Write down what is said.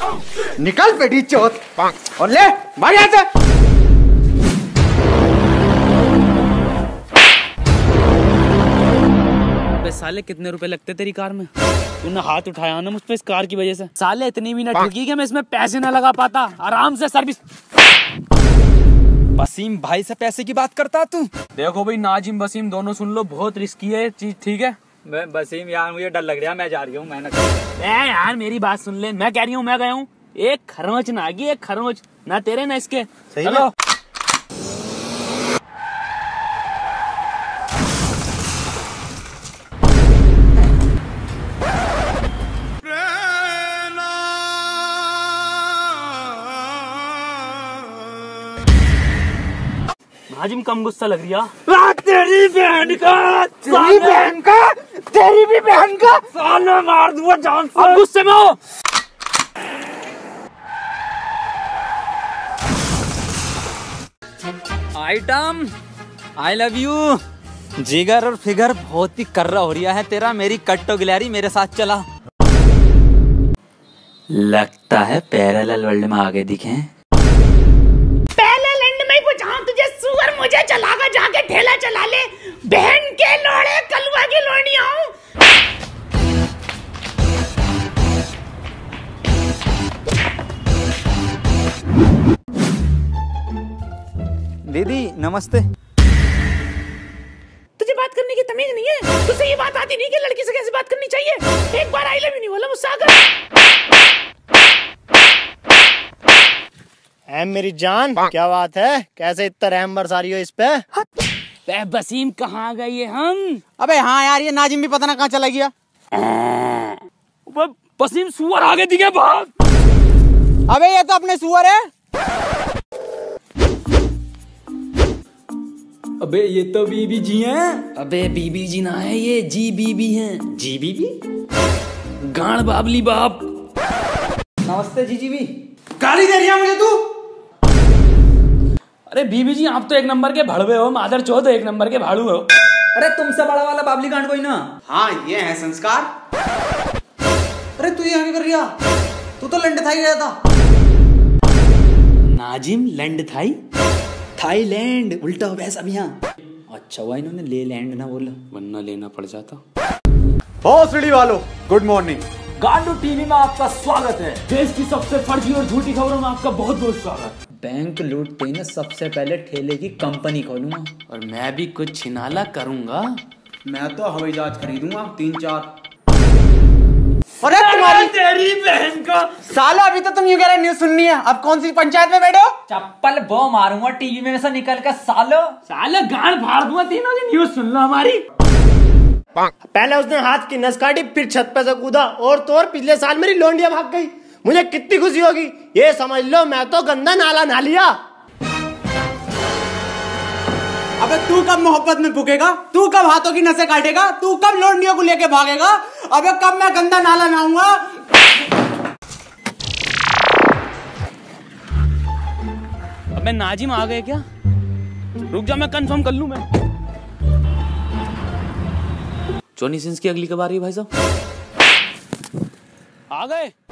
निकल बेटी चौथ और ले भाग यहाँ से। साले कितने रुपए लगते तेरी कार में? तूने हाथ उठाया ना मुझ पे इस कार की वजह से। साले इतनी भी ना ठगी कि मैं इसमें पैसे ना लगा पाता। आराम से सर्विस। वसीम भाई से पैसे की बात करता तू? देखो भाई, नाजिम वसीम दोनों सुन लो, बहुत रिस्की है चीज, ठीक है? मैं वसीम यार, मुझे डर लग रहा है, मैं जा रही हूँ। मैं यार मेरी बात सुन ले, मैं कह रही हूँ मैं गया हूँ। एक खरोच ना आगी, एक खरोच ना तेरे ना इसके। चलो नाजिम, कम गुस्सा लग रही है। तेरी बहन का, तेरी बहन का, तेरी भी बहन का साले मार दूंगा जान से। अब गुस्से में हो। Item I love you. जिगर और फिगर बहुत ही कर्रा हो रहा है तेरा। मेरी कट्टो गिलहरी मेरे साथ चला। लगता है पैरेलल वर्ल्ड में आगे दिखे। मुझे चलाकर जाके ठेला चला ले। बहन के लोड़े कलवा की लोड़ियां हूं। दीदी नमस्ते। तुझे बात करने की तमीज नहीं है? तुझे ये बात आती नहीं कि लड़की से कैसे बात करनी चाहिए? एक बार आई लव यू नहीं बोला मुझसे आकर। मेरी जान, क्या बात है? कैसे इतना रहम बरसारी हो इस पे? वसीम कहाँ गए हम? अबे हाँ यार, ये नाजिम भी पता ना कहाँ चला गया। वसीम सुअर आगे दिखे भाग। अबे ये तो अपने सुअर है। अबे ये तो बीबी जी हैं। अबे बीबी जी ना है, ये जी बीबी हैं। जी बीबी? गाड़ बाबली बाप। नमस्ते जी भी। गाली दे रही है मुझे तू? अरे बीबी जी, आप तो एक नंबर के भड़वे हो, मादर चौथ एक नंबर के भाड़ू हो। अरे तुमसे बड़ा वाला बाबली गांड कोई ना। हाँ ये है संस्कार। अरे तू यहाँ क्या कर रहा? तू तो लंड थाई गया था। नाजिम लंड थाई? थाईलैंड उल्टा हो वैसा भी। यहाँ अच्छा हुआ इन्होंने ले लैंड ना बोला, वरना लेना पड़ जाता। भोसड़ी वालों, गुड मॉर्निंग। गांडू टीवी में आपका स्वागत है। देश की सबसे फर्जी और झूठी खबरों में आपका बहुत बहुत स्वागत। बैंक लूटते ही ना सबसे पहले ठेले की कंपनी खोलूंगा। और मैं भी कुछ छिनाला करूंगा। मैं तो हवाई जहाज खरीदूंगा 3-4। अरे तुम्हारी तेरी बहन का साला, अभी तो तुम यूं कह रहे न्यूज सुननी है, अब कौन सी पंचायत में बैठे हो? चप्पल बो मारूंगा टीवी में से निकल कर। सालो साले गांड फाड़ दूंगा। तीनों की न्यूज सुन लो हमारी। पहले उसने हाथ की नस काटी, फिर छत पे से कूदा, और तो और पिछले साल मेरी लौंडिया भाग गई। मुझे कितनी खुशी होगी ये समझ लो। मैं तो गंदा नाला ना लिया। अबे तू कब मोहब्बत में पुकेगा? तू कब हाथों की नसें काटेगा? तू कब लौंडियों को लेके भागेगा? अबे कब मैं गंदा नाला नहाऊंगा? अबे नाजिम आ गए क्या? रुक जा, मैं कंफर्म कर लूं। मैं जॉनी सिंस की अगली कब आ रही है भाई साहब? आ गए।